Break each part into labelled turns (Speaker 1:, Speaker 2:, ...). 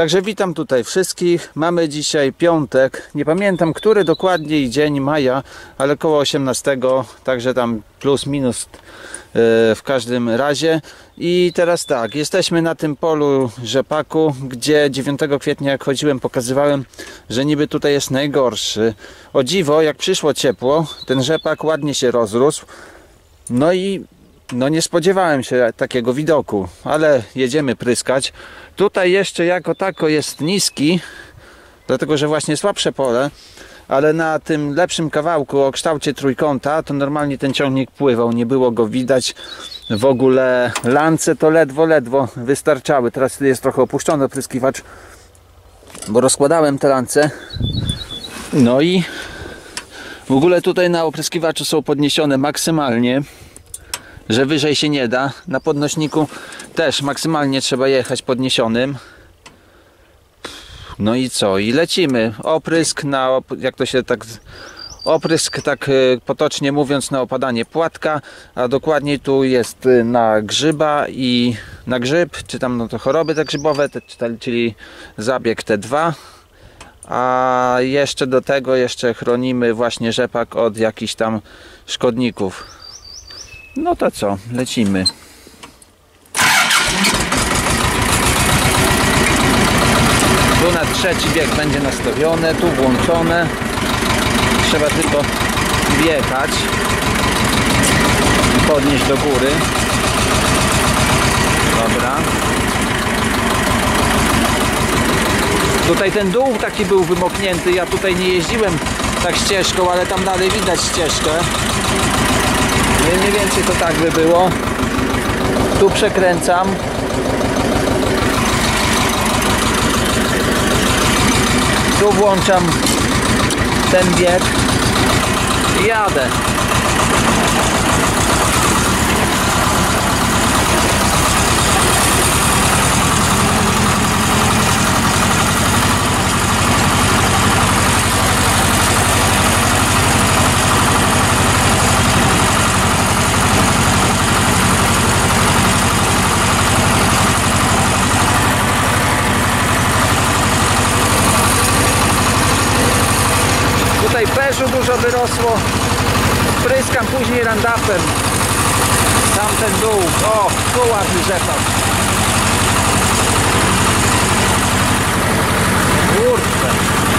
Speaker 1: Także witam tutaj wszystkich. Mamy dzisiaj piątek. Nie pamiętam, który dokładnie dzień maja, ale koło 18, także tam plus minus w każdym razie. I teraz tak, jesteśmy na tym polu rzepaku, gdzie 9 kwietnia jak chodziłem, pokazywałem, że niby tutaj jest najgorszy. O dziwo, jak przyszło ciepło, ten rzepak ładnie się rozrósł. No i nie spodziewałem się takiego widoku, ale jedziemy pryskać. Tutaj jeszcze jako tako jest niski, dlatego że właśnie słabsze pole, ale na tym lepszym kawałku o kształcie trójkąta to normalnie ten ciągnik pływał, nie było go widać. W ogóle lance to ledwo wystarczały. Teraz jest trochę opuszczony opryskiwacz, bo rozkładałem te lance. No i w ogóle tutaj na opryskiwaczu są podniesione maksymalnie, że wyżej się nie da. Na podnośniku też maksymalnie trzeba jechać podniesionym. No i co? I lecimy. Oprysk na, jak to się tak... Oprysk, tak potocznie mówiąc, na opadanie płatka, a dokładniej tu jest na grzyba i na grzyb, czy tam no to choroby te grzybowe, czyli zabieg T2. A jeszcze do tego chronimy właśnie rzepak od jakichś tam szkodników. No to co? Lecimy. Tu na trzeci bieg będzie nastawione, tu włączone. Trzeba tylko wjechać i podnieść do góry. Dobra. Tutaj ten dół taki był wymoknięty. Ja tutaj nie jeździłem tak ścieżką, ale tam dalej widać ścieżkę. Mniej więcej to tak by było. Tu przekręcam. Tu włączam ten bieg i jadę. Tutaj perzu dużo wyrosło. Pryskam później randapem. Tamten dół. O, tu ładny rzepak. Kurczę.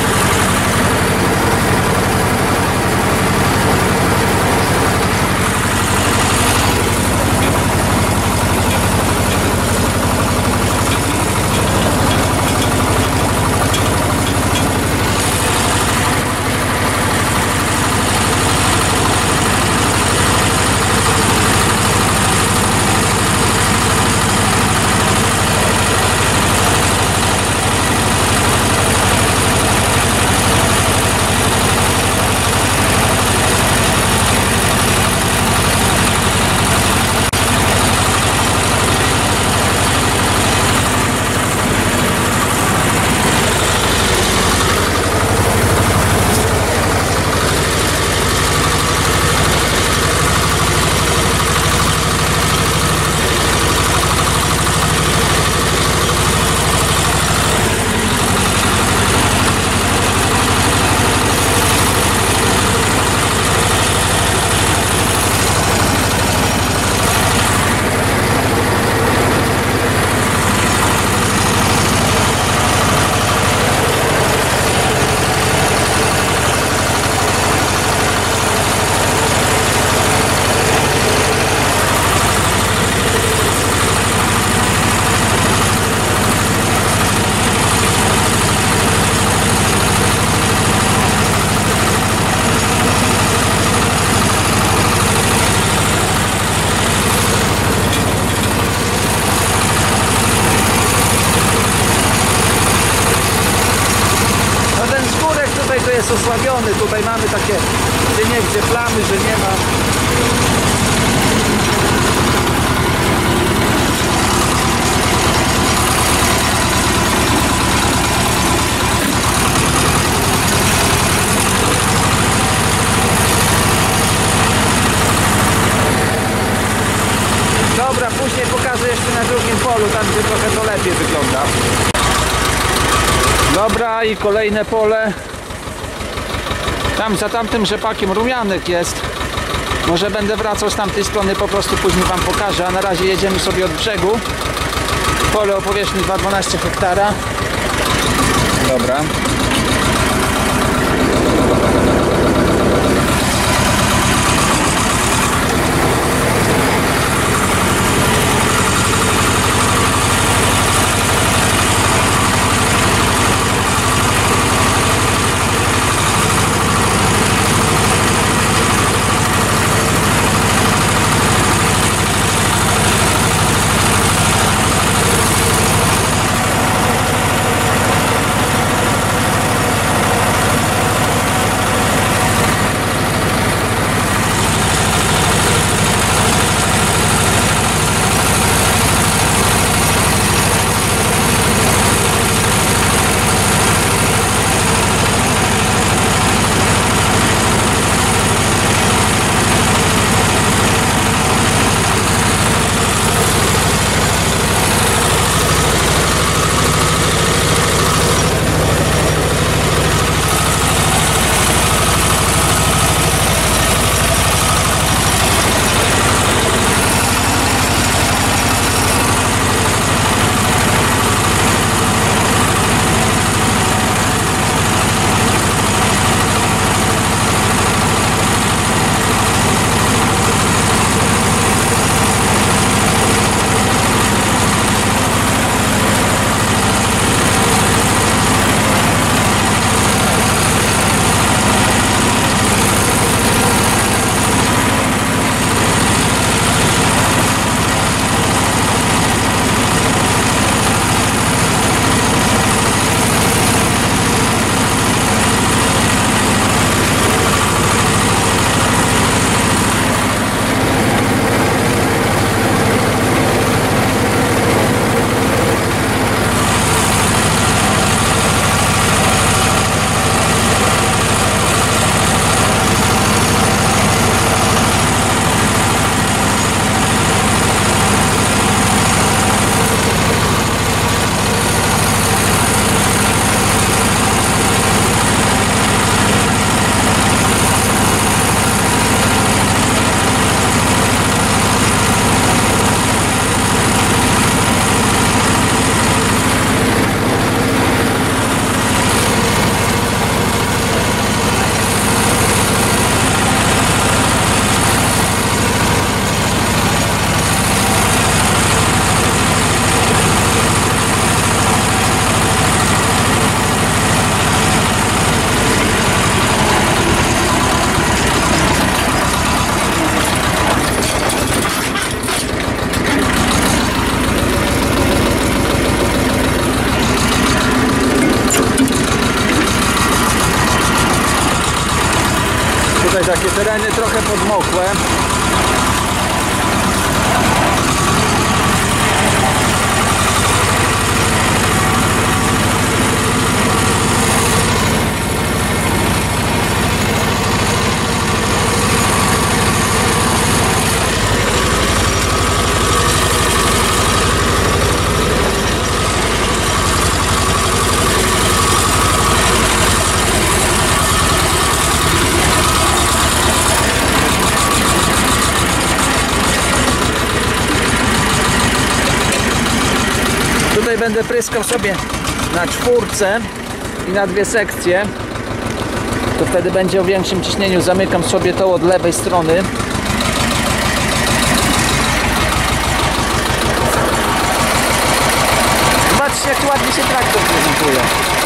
Speaker 1: Jest osłabiony, tutaj mamy takie gdzie plamy, że nie ma. Dobra, później pokażę jeszcze na drugim polu, tam gdzie trochę to lepiej wygląda. Dobra, i kolejne pole. Tam za tamtym rzepakiem rumianek jest. Może będę wracał z tamtej strony, po prostu później wam pokażę, a na razie jedziemy sobie od brzegu. Pole o powierzchni 2,12 hektara. Dobra. Tutaj takie tereny trochę podmokłe. Tutaj będę pryskał sobie na 4 i na 2 sekcje. To wtedy będzie o większym ciśnieniu. Zamykam sobie to od lewej strony. Zobaczcie, jak ładnie się traktor prezentuje.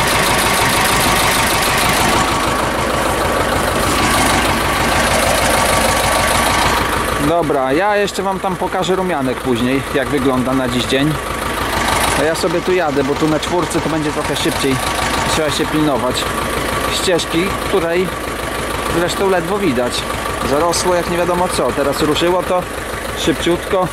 Speaker 1: Dobra, ja jeszcze wam tam pokażę rumianek później, jak wygląda na dziś dzień. A ja sobie tu jadę, bo tu na 4 to będzie trochę szybciej. Trzeba się pilnować ścieżki, której zresztą ledwo widać. Zarosło jak nie wiadomo co. Teraz ruszyło to szybciutko.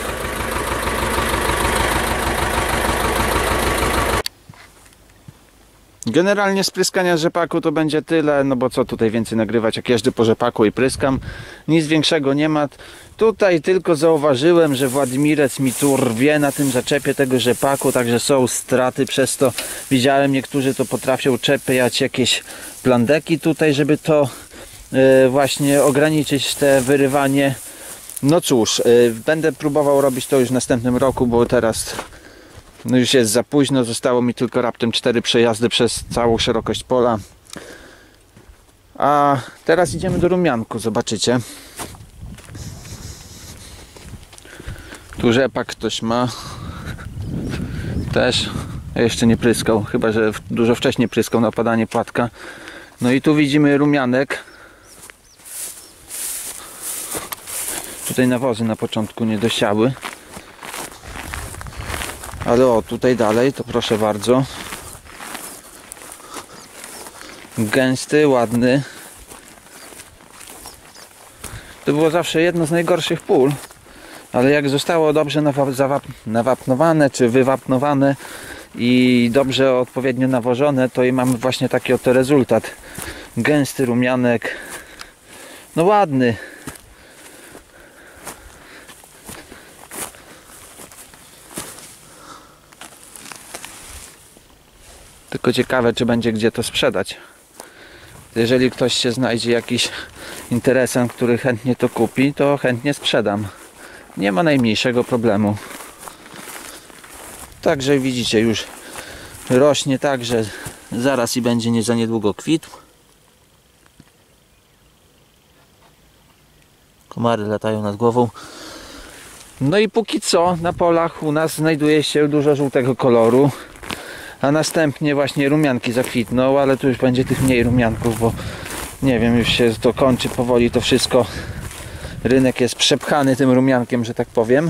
Speaker 1: Generalnie spryskania rzepaku to będzie tyle, no bo co tutaj więcej nagrywać, jak jeżdżę po rzepaku i pryskam. Nic większego nie ma. Tutaj tylko zauważyłem, że Władimirec mi tu rwie na tym zaczepie tego rzepaku, także są straty przez to. Widziałem, niektórzy to potrafią czepiać jakieś plandeki tutaj, żeby to właśnie ograniczyć te wyrywanie. No cóż, będę próbował robić to już w następnym roku, bo teraz no już jest za późno, zostało mi tylko raptem 4 przejazdy przez całą szerokość pola. A teraz idziemy do rumianku, zobaczycie. Tu rzepak ktoś ma. Też jeszcze nie pryskał, chyba że dużo wcześniej pryskał na opadanie płatka. No i tu widzimy rumianek. Tutaj nawozy na początku nie dosiały. Ale o, tutaj dalej, to proszę bardzo. Gęsty, ładny. To było zawsze jedno z najgorszych pól. Ale jak zostało dobrze nawapnowane, czy wywapnowane i dobrze odpowiednio nawożone, to i mamy właśnie taki oto rezultat. Gęsty rumianek. No ładny. Tylko ciekawe, czy będzie gdzie to sprzedać. Jeżeli ktoś się znajdzie, jakiś interesant, który chętnie to kupi, to chętnie sprzedam. Nie ma najmniejszego problemu. Także widzicie, już rośnie tak, że zaraz i będzie nie za niedługo kwitł. Komary latają nad głową. No i póki co na polach u nas znajduje się dużo żółtego koloru. A następnie właśnie rumianki zakwitną, ale tu już będzie tych mniej rumianków, bo nie wiem, już się to kończy powoli to wszystko. Rynek jest przepchany tym rumiankiem, że tak powiem.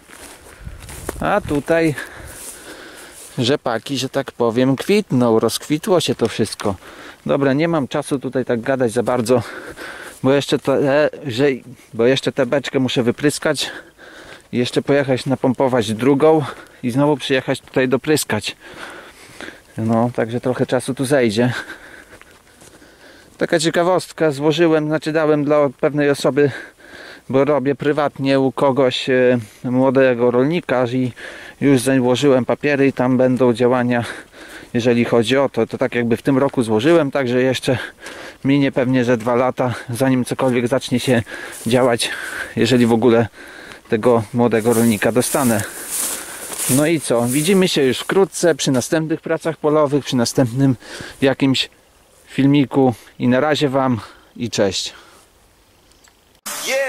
Speaker 1: A tutaj rzepaki, że tak powiem, kwitną, rozkwitło się to wszystko. Dobra, nie mam czasu tutaj tak gadać za bardzo, bo jeszcze tę beczkę muszę wypryskać i jeszcze pojechać napompować drugą i znowu przyjechać tutaj dopryskać. No, także trochę czasu tu zejdzie. Taka ciekawostka, złożyłem, znaczy dałem dla pewnej osoby, bo robię prywatnie u kogoś młodego rolnika i już założyłem papiery i tam będą działania, jeżeli chodzi o to. To tak jakby w tym roku złożyłem, także jeszcze minie pewnie ze 2 lata, zanim cokolwiek zacznie się działać, jeżeli w ogóle tego młodego rolnika dostanę. No i co? Widzimy się już wkrótce przy następnych pracach polowych, przy następnym jakimś filmiku i na razie Wam i cześć.